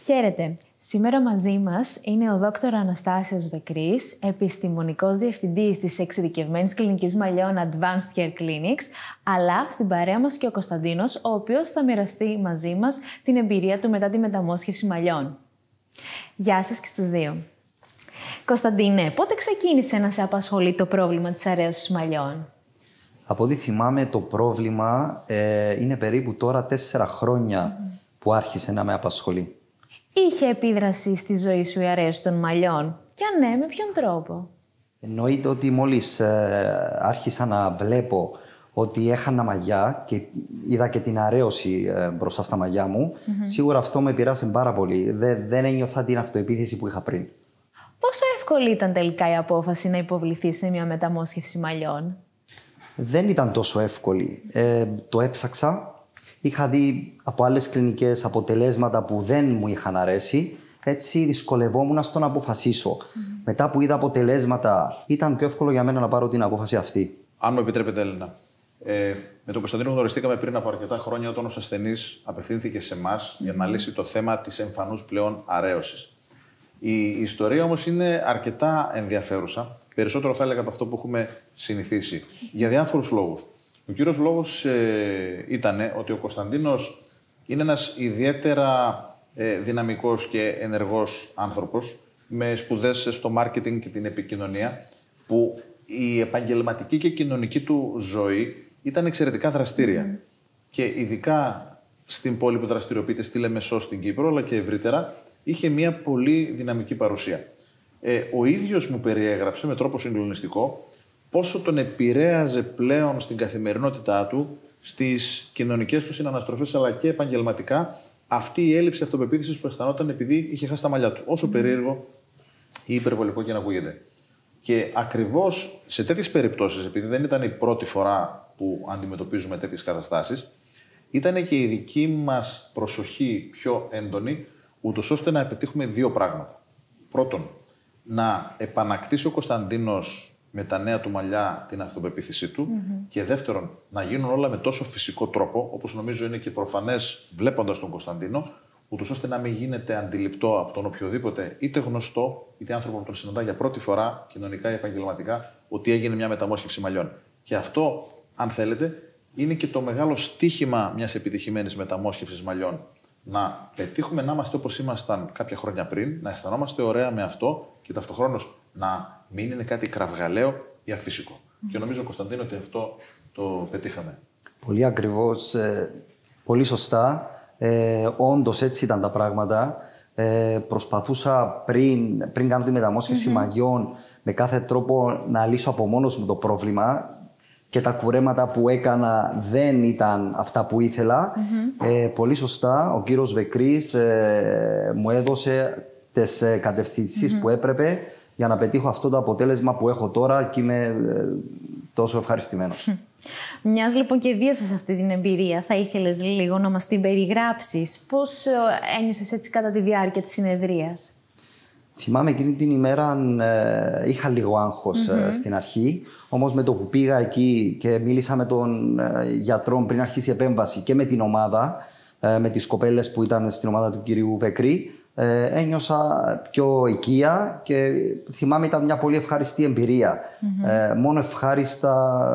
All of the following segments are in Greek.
Χαίρετε. Σήμερα μαζί μας είναι ο Δ. Αναστάσιος Βεκρής, επιστημονικός διευθυντής της εξειδικευμένης κλινικής μαλλιών Advanced Hair Clinics, αλλά στην παρέα μας και ο Κωνσταντίνος, ο οποίος θα μοιραστεί μαζί μας την εμπειρία του μετά τη μεταμόσχευση μαλλιών. Γεια σας και στους δύο. Κωνσταντίνε, πότε ξεκίνησε να σε απασχολεί το πρόβλημα της αρέωσης μαλλιών? Από ό,τι θυμάμαι, το πρόβλημα είναι περίπου τώρα 4 χρόνια που άρχισε να με απασχολεί. Είχε επίδραση στη ζωή σου η αρέωση των μαλλιών? Και αν ναι, με ποιον τρόπο? Εννοείται ότι μόλις άρχισα να βλέπω ότι έχανα μαλλιά και είδα και την αρέωση μπροστά στα μαλλιά μου, σίγουρα αυτό με πειράσει πάρα πολύ. Δεν ένιωθα την αυτοεπίθεση που είχα πριν. Πόσο εύκολη ήταν τελικά η απόφαση να υποβληθείς σε μια μεταμόσχευση μαλλιών? Δεν ήταν τόσο εύκολη. Το έψαξα. Είχα δει από άλλες κλινικές αποτελέσματα που δεν μου είχαν αρέσει. Έτσι δυσκολευόμουν στο να αποφασίσω. Μετά που είδα αποτελέσματα, ήταν πιο εύκολο για μένα να πάρω την απόφαση αυτή. Αν μου επιτρέπετε, Έλληνα. Με τον Κωνσταντίνο γνωριστήκαμε πριν από αρκετά χρόνια, όταν ως ασθενής απευθύνθηκε σε εμάς για να λύσει το θέμα της εμφανούς πλέον αρέωσης. Η ιστορία όμως είναι αρκετά ενδιαφέρουσα, περισσότερο θα έλεγα από αυτό που έχουμε συνηθίσει, για διάφορους λόγους. Ο κύριος λόγος ήταν ότι ο Κωνσταντίνος είναι ένας ιδιαίτερα δυναμικός και ενεργός άνθρωπος, με σπουδές στο μάρκετινγκ και την επικοινωνία, που η επαγγελματική και κοινωνική του ζωή ήταν εξαιρετικά δραστήρια. Και ειδικά στην πόλη που δραστηριοποιείται, στη Λεμεσό, στην Κύπρο, αλλά και ευρύτερα, είχε μια πολύ δυναμική παρουσία. Ο ίδιος μου περιέγραψε με τρόπο συγκλονιστικό πόσο τον επηρέαζε πλέον στην καθημερινότητά του, στις κοινωνικές του συναναστροφές, αλλά και επαγγελματικά, αυτή η έλλειψη αυτοπεποίθησης που αισθανόταν επειδή είχε χάσει τα μαλλιά του. Όσο περίεργο ή υπερβολικό και να ακούγεται. Και ακριβώς σε τέτοιες περιπτώσεις, επειδή δεν ήταν η πρώτη φορά που αντιμετωπίζουμε τέτοιες καταστάσεις, ήταν και η δική μας προσοχή πιο έντονη, ούτως ώστε να πετύχουμε 2 πράγματα. Πρώτον, να επανακτήσει ο Κωνσταντίνος με τα νέα του μαλλιά την αυτοπεποίθησή του. Και δεύτερον, να γίνουν όλα με τόσο φυσικό τρόπο, όπως νομίζω είναι και προφανές βλέποντας τον Κωνσταντίνο, ούτως ώστε να μην γίνεται αντιληπτό από τον οποιοδήποτε, είτε γνωστό, είτε άνθρωπο που τον συναντά για πρώτη φορά, κοινωνικά ή επαγγελματικά, ότι έγινε μια μεταμόσχευση μαλλιών. Και αυτό, αν θέλετε, είναι και το μεγάλο στίχημα μιας επιτυχημένης μεταμόσχευσης μαλλιών. Να πετύχουμε να είμαστε όπως ήμασταν κάποια χρόνια πριν, να αισθανόμαστε ωραία με αυτό και ταυτοχρόνως να μην είναι κάτι κραυγαλαίο ή αφύσικο. Και νομίζω, Κωνσταντίνο, ότι αυτό το πετύχαμε. Πολύ ακριβώς, πολύ σωστά. Όντως έτσι ήταν τα πράγματα. Προσπαθούσα πριν κάνω τη μεταμόσχευση μαλλιών με κάθε τρόπο να λύσω από μόνος μου το πρόβλημα. Και τα κουρέματα που έκανα δεν ήταν αυτά που ήθελα. Πολύ σωστά, ο κύριος Βεκρής μου έδωσε τις κατευθύνσεις που έπρεπε για να πετύχω αυτό το αποτέλεσμα που έχω τώρα και είμαι τόσο ευχαριστημένος. Μιας λοιπόν και βίωσες αυτή την εμπειρία, θα ήθελες λίγο να μας την περιγράψεις? Πώς ένιωσες έτσι κατά τη διάρκεια της συνεδρίας? Θυμάμαι εκείνη την ημέρα είχα λίγο άγχος στην αρχή, όμως με το που πήγα εκεί και μίλησα με τον γιατρό πριν αρχίσει η επέμβαση και με την ομάδα, με τις κοπέλες που ήταν στην ομάδα του κυρίου Βεκρή, ένιωσα πιο οικία και θυμάμαι ήταν μια πολύ ευχάριστη εμπειρία. Μόνο ευχάριστα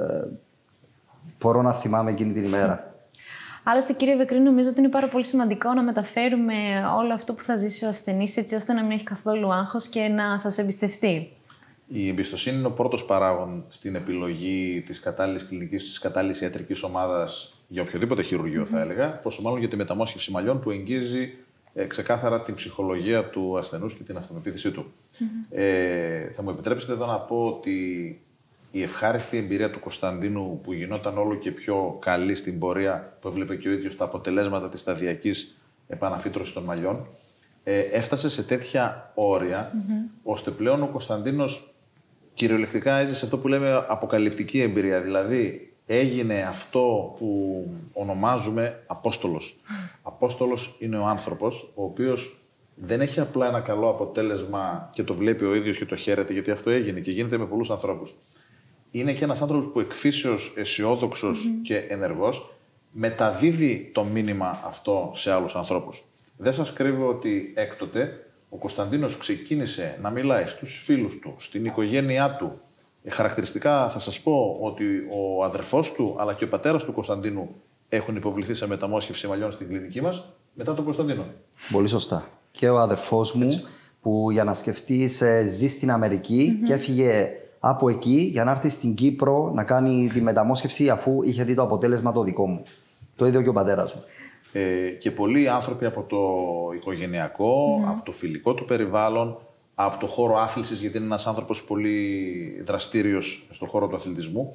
μπορώ να θυμάμαι εκείνη την ημέρα. Άλλωστε, κύριε Βεκρή, νομίζω ότι είναι πάρα πολύ σημαντικό να μεταφέρουμε όλο αυτό που θα ζήσει ο ασθενής, έτσι ώστε να μην έχει καθόλου άγχος και να σας εμπιστευτεί. Η εμπιστοσύνη είναι ο πρώτος παράγων στην επιλογή της κατάλληλης κλινικής, της κατάλληλης ιατρικής ομάδας για οποιοδήποτε χειρουργείο, θα έλεγα. Πόσο μάλλον για τη μεταμόσχευση μαλλιών που εγγύζει ξεκάθαρα την ψυχολογία του ασθενούς και την αυτοπεποίθησή του. Θα μου επιτρέψετε εδώ να πω ότι η ευχάριστη εμπειρία του Κωνσταντίνου, που γινόταν όλο και πιο καλή στην πορεία που έβλεπε και ο ίδιος τα αποτελέσματα της σταδιακής επαναφύτρωσης των μαλλιών, έφτασε σε τέτοια όρια, ώστε πλέον ο Κωνσταντίνος κυριολεκτικά έζησε αυτό που λέμε αποκαλυπτική εμπειρία. Δηλαδή, έγινε αυτό που ονομάζουμε Απόστολος. Απόστολος είναι ο άνθρωπος, ο οποίος δεν έχει απλά ένα καλό αποτέλεσμα και το βλέπει ο ίδιος και το χαίρεται, γιατί αυτό έγινε και γίνεται με πολλούς ανθρώπους. Είναι και ένας άνθρωπος που εκφύσεως αισιόδοξος και ενεργός μεταδίδει το μήνυμα αυτό σε άλλους ανθρώπους. Δεν σας κρύβω ότι έκτοτε ο Κωνσταντίνος ξεκίνησε να μιλάει στους φίλους του, στην οικογένειά του. Χαρακτηριστικά θα σας πω ότι ο αδερφός του αλλά και ο πατέρας του Κωνσταντίνου έχουν υποβληθεί σε μεταμόσχευση μαλλιών στην κλινική μας μετά τον Κωνσταντίνο. Πολύ σωστά. Και ο αδερφός μου, που για να σκεφτείς ζει στην Αμερική και έφυγε από εκεί για να έρθει στην Κύπρο να κάνει τη μεταμόσχευση αφού είχε δει το αποτέλεσμα το δικό μου. Το ίδιο και ο πατέρας μου. Και πολλοί άνθρωποι από το οικογενειακό, από το φιλικό του περιβάλλον, από το χώρο άθλησης, γιατί είναι ένας άνθρωπος πολύ δραστήριος στον χώρο του αθλητισμού.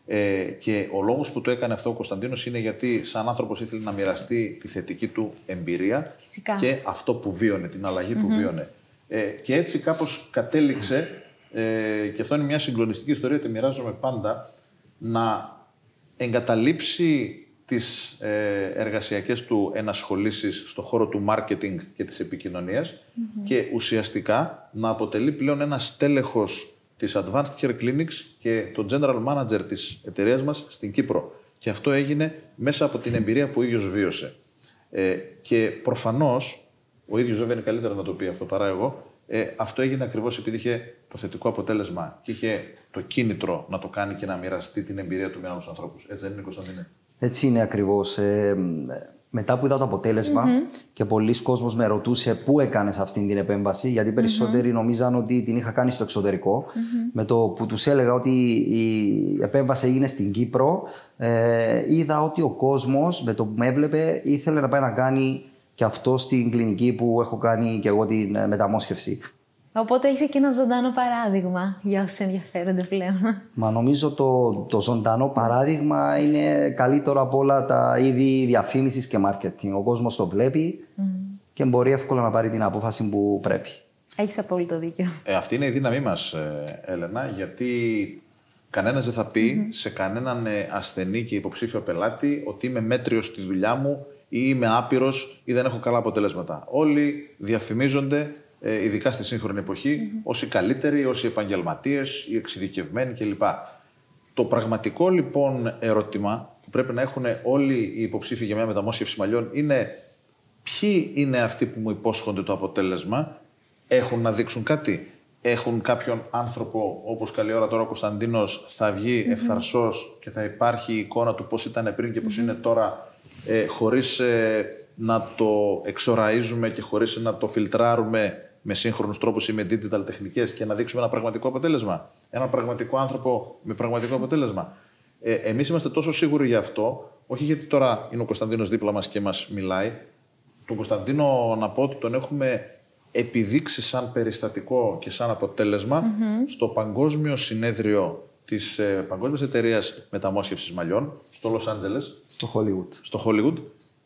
Και ο λόγος που το έκανε αυτό ο Κωνσταντίνος είναι γιατί σαν άνθρωπος ήθελε να μοιραστεί τη θετική του εμπειρία. Φυσικά. Και αυτό που βίωνε, την αλλαγή που βίωνε. Και έτσι κάπως κατέληξε, και αυτό είναι μια συγκλονιστική ιστορία, τη μοιράζομαι πάντα, να εγκαταλείψει τις εργασιακές του ενασχολήσεις στον χώρο του marketing και της επικοινωνίας και ουσιαστικά να αποτελεί πλέον ένα στέλεχος της Advanced Hair Clinics και το General Manager της εταιρείας μας στην Κύπρο. Και αυτό έγινε μέσα από την εμπειρία που ο ίδιος βίωσε. Και προφανώς, ο ίδιος βέβαια είναι καλύτερο να το πει αυτό παρά εγώ, αυτό έγινε ακριβώς επειδή είχε το θετικό αποτέλεσμα και είχε το κίνητρο να το κάνει και να μοιραστεί την εμπειρία του με άλλους ανθρώπους. Έτσι δεν είναι, Κωνσταντίνε? Έτσι είναι ακριβώς. Μετά που είδα το αποτέλεσμα και πολλοί κόσμος με ρωτούσε πού έκανες αυτή την επέμβαση, γιατί περισσότεροι νομίζαν ότι την είχα κάνει στο εξωτερικό. Με το που τους έλεγα ότι η επέμβαση έγινε στην Κύπρο, είδα ότι ο κόσμος με το που με έβλεπε ήθελε να πάει να κάνει και αυτό στην κλινική που έχω κάνει και εγώ την μεταμόσχευση. Οπότε είσαι και ένα ζωντανό παράδειγμα για όσοι ενδιαφέρονται πλέον. Μα νομίζω το ζωντανό παράδειγμα είναι καλύτερο από όλα τα είδη διαφήμισης και marketing. Ο κόσμος το βλέπει και μπορεί εύκολα να πάρει την απόφαση που πρέπει. Έχεις απόλυτο δίκιο. Αυτή είναι η δύναμή μας, Έλενα, γιατί κανένας δεν θα πει σε κανέναν ασθενή και υποψήφιο πελάτη ότι είμαι μέτριος στη δουλειά μου ή είμαι άπειρος ή δεν έχω καλά αποτελέσματα. Όλοι διαφημίζονται, ειδικά στη σύγχρονη εποχή, ως οι καλύτεροι, ως οι επαγγελματίες, οι εξειδικευμένοι κλπ. Το πραγματικό λοιπόν ερώτημα που πρέπει να έχουν όλοι οι υποψήφοι για μια μεταμόσχευση μαλλιών είναι ποιοι είναι αυτοί που μου υπόσχονται το αποτέλεσμα, έχουν να δείξουν κάτι, έχουν κάποιον άνθρωπο, όπως καλή ώρα τώρα ο Κωνσταντίνος θα βγει ευθαρσός και θα υπάρχει η εικόνα του πώς ήταν πριν και πώς είναι τώρα, χωρίς να το εξοραίζουμε και χωρίς να το φιλτράρουμε με σύγχρονους τρόπους ή με digital τεχνικές και να δείξουμε ένα πραγματικό αποτέλεσμα. Ένα πραγματικό άνθρωπο με πραγματικό αποτέλεσμα. Εμείς είμαστε τόσο σίγουροι γι' αυτό, όχι γιατί τώρα είναι ο Κωνσταντίνος δίπλα μας και μας μιλάει. Τον Κωνσταντίνο να πω ότι τον έχουμε επιδείξει σαν περιστατικό και σαν αποτέλεσμα στο Παγκόσμιο Συνέδριο της Παγκόσμιας Εταιρείας Μεταμόσχευσης Μαλλιών, στο Λος Άντζελες. Στο Hollywood,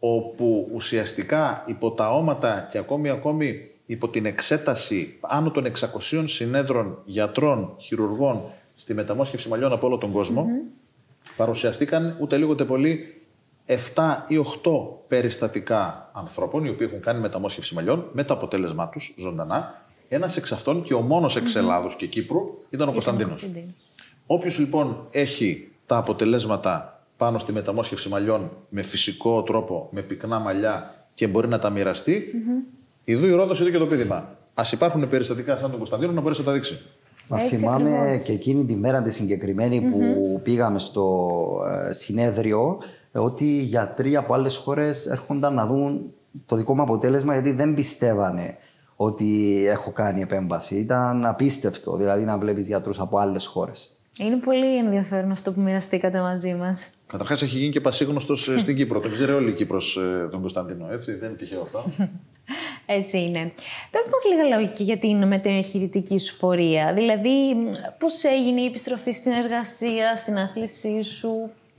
όπου ουσιαστικά υπό τα όματα και ακόμη υπό την εξέταση άνω των 600 συνέδρων γιατρών, χειρουργών στη μεταμόσχευση μαλλιών από όλο τον κόσμο, παρουσιαστήκαν ούτε λίγο ούτε πολύ 7 ή 8 περιστατικά ανθρώπων οι οποίοι έχουν κάνει μεταμόσχευση μαλλιών με το αποτέλεσμά τους ζωντανά. Ένας εξ αυτών και ο μόνος εξ Ελλάδος και Κύπρου ήταν ο Κωνσταντίνος. Όποιος λοιπόν έχει τα αποτελέσματα πάνω στη μεταμόσχευση μαλλιών με φυσικό τρόπο, με πυκνά μαλλιά και μπορεί να τα μοιραστεί, ιδού η Ρόδος, ιδού και το πείδημα. Ας υπάρχουν περιστατικά σαν τον Κωνσταντίνο να μπορέσει να τα δείξει. Μα θυμάμαι ακριβώς. Και εκείνη τη μέρα τη συγκεκριμένη που πήγαμε στο συνέδριο, ότι οι γιατροί από άλλες χώρες έρχονταν να δουν το δικό μου αποτέλεσμα, γιατί δεν πιστεύανε ότι έχω κάνει επέμβαση. Ήταν απίστευτο, δηλαδή να βλέπεις γιατρούς από άλλες χώρες. Είναι πολύ ενδιαφέρον αυτό που μοιραστήκατε μαζί μας. Καταρχάς έχει γίνει και πασίγνωστος στην Κύπρο. Τον ξέρει όλη η Κύπρος τον Κωνσταντίνο, έτσι. Δεν είναι τυχαίο αυτό. Έτσι είναι. Πες μας λίγα λόγια για την μετεωχειρητική σου πορεία. Δηλαδή, πώς έγινε η επιστροφή στην εργασία, στην άθλησή σου?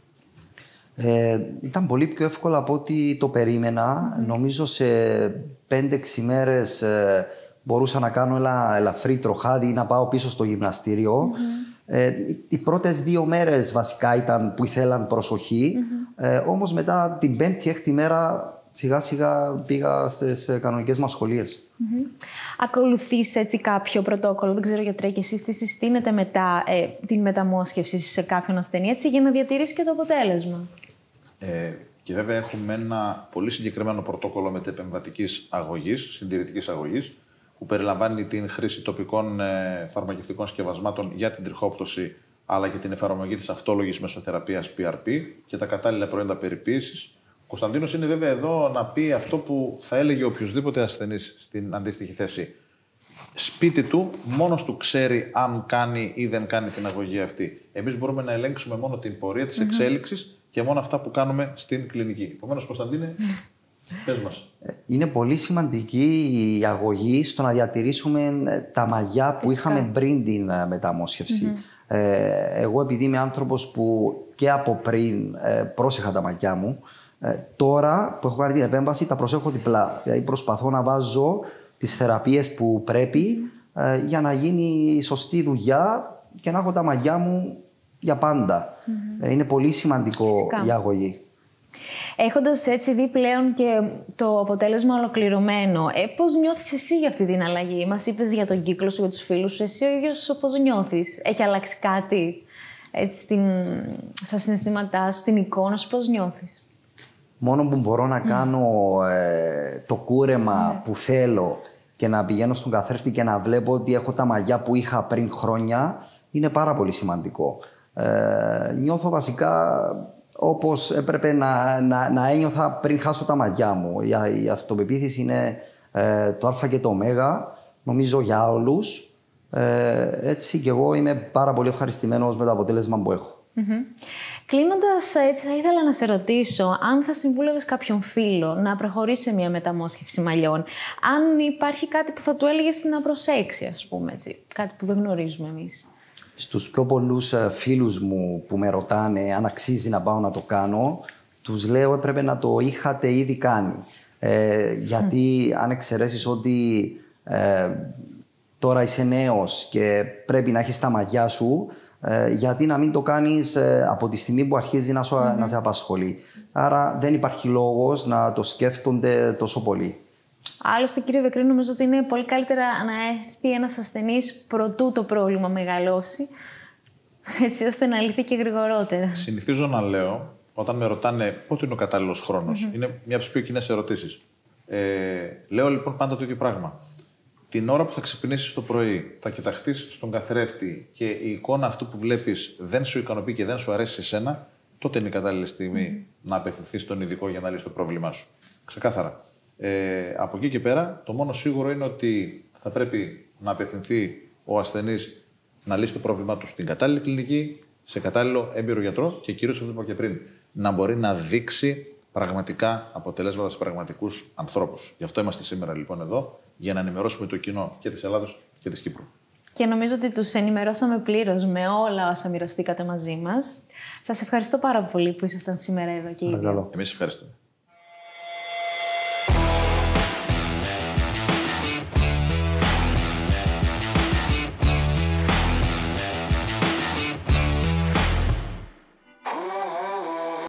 Ήταν πολύ πιο εύκολο από ό,τι το περίμενα. Νομίζω σε 5-6 μέρες μπορούσα να κάνω ένα ελαφρύ τροχάδι ή να πάω πίσω στο γυμναστήριο. Οι πρώτες 2 μέρες βασικά ήταν που ήθελαν προσοχή. Όμως μετά την 5η-6η μέρα σιγά σιγά πήγα στις κανονικές μας σχολίες. Ακολουθείς έτσι κάποιο πρωτόκολλο, δεν ξέρω γιατρέ και εσείς τι συστήνετε μετά την μεταμόσχευση σε κάποιον ασθενή, έτσι, για να διατηρήσει και το αποτέλεσμα? Και βέβαια έχουμε ένα πολύ συγκεκριμένο πρωτόκολλο μετεπεμβατικής αγωγής, συντηρητικής αγωγής, που περιλαμβάνει την χρήση τοπικών φαρμακευτικών σκευασμάτων για την τριχόπτωση, αλλά και την εφαρμογή της αυτόλογης μεσοθεραπείας PRP και τα κατάλληλα προϊόντα περιποίησης. Ο Κωνσταντίνος είναι βέβαια εδώ να πει αυτό που θα έλεγε οποιοδήποτε ασθενής στην αντίστοιχη θέση. Σπίτι του, μόνος του ξέρει αν κάνει ή δεν κάνει την αγωγή αυτή. Εμείς μπορούμε να ελέγξουμε μόνο την πορεία της εξέλιξης και μόνο αυτά που κάνουμε στην κλινική. Επομένως, Κωνσταντίνε, πες μας. Είναι πολύ σημαντική η αγωγή στο να διατηρήσουμε τα μαλλιά που είχαμε πριν την μεταμόσχευση. Εγώ, επειδή είμαι άνθρωπος που και από πριν πρόσεχα τα μαλλιά μου, τώρα που έχω κάνει την επέμβαση τα προσέχω διπλά. Δηλαδή προσπαθώ να βάζω τις θεραπείες που πρέπει για να γίνει η σωστή δουλειά και να έχω τα μαλλιά μου για πάντα. Είναι πολύ σημαντικό η αγωγή. Έχοντας έτσι δει πλέον και το αποτέλεσμα ολοκληρωμένο, πώς νιώθεις εσύ για αυτή την αλλαγή? Μας είπες για τον κύκλο σου, για τους φίλους σου, εσύ ο ίδιος πώς νιώθεις? Έχει αλλάξει κάτι έτσι, στα συναισθήματά σου, στην εικόνα σου, πώς νιώθεις? Μόνο που μπορώ να κάνω το κούρεμα που θέλω και να πηγαίνω στον καθρέφτη και να βλέπω ότι έχω τα μαλλιά που είχα πριν χρόνια, είναι πάρα πολύ σημαντικό. Νιώθω βασικά όπως έπρεπε να ένιωθα πριν χάσω τα μαλλιά μου. Η αυτοπεποίθηση είναι το α και το ω, νομίζω για όλους. Έτσι και εγώ είμαι πάρα πολύ ευχαριστημένος με το αποτέλεσμα που έχω. Κλείνοντας, έτσι, θα ήθελα να σε ρωτήσω αν θα συμβούλευες κάποιον φίλο να προχωρήσει σε μια μεταμόσχευση μαλλιών, αν υπάρχει κάτι που θα του έλεγες να προσέξει, ας πούμε, έτσι, κάτι που δεν γνωρίζουμε εμείς. Στους πιο πολλούς φίλους μου που με ρωτάνε αν αξίζει να πάω να το κάνω, τους λέω έπρεπε να το είχατε ήδη κάνει. Γιατί αν εξαιρέσεις ότι τώρα είσαι νέος και πρέπει να έχεις τα μαλλιά σου, γιατί να μην το κάνεις από τη στιγμή που αρχίζει να σε απασχολεί. Άρα δεν υπάρχει λόγος να το σκέφτονται τόσο πολύ. Άλλωστε, κύριε Βεκρή, νομίζω ότι είναι πολύ καλύτερα να έρθει ένας ασθενής προτού το πρόβλημα μεγαλώσει, έτσι ώστε να λυθεί και γρηγορότερα. Συνηθίζω να λέω, όταν με ρωτάνε πότε είναι ο κατάλληλος χρόνος, είναι μια από τις πιο κοινές ερωτήσεις. Λέω λοιπόν πάντα το ίδιο πράγμα. Την ώρα που θα ξυπνήσεις το πρωί, θα κοιταχτείς στον καθρέφτη και η εικόνα αυτού που βλέπεις δεν σου ικανοποιεί και δεν σου αρέσει σε σένα, τότε είναι η κατάλληλη στιγμή να απευθυνθείς στον ειδικό για να λύσει το πρόβλημά σου. Ξεκάθαρα. Από εκεί και πέρα, το μόνο σίγουρο είναι ότι θα πρέπει να απευθυνθεί ο ασθενής να λύσει το πρόβλημά του στην κατάλληλη κλινική, σε κατάλληλο έμπειρο γιατρό και κυρίως, όπως είπα και πριν, να μπορεί να δείξει πραγματικά αποτελέσματα σε πραγματικούς ανθρώπους. Γι' αυτό είμαστε σήμερα λοιπόν εδώ, για να ενημερώσουμε το κοινό και της Ελλάδος και της Κύπρου. Και νομίζω ότι τους ενημερώσαμε πλήρως με όλα όσα μοιραστήκατε μαζί μας. Σας ευχαριστώ πάρα πολύ που ήσασταν σήμερα εδώ και οι δύο. Εμείς ευχαριστούμε.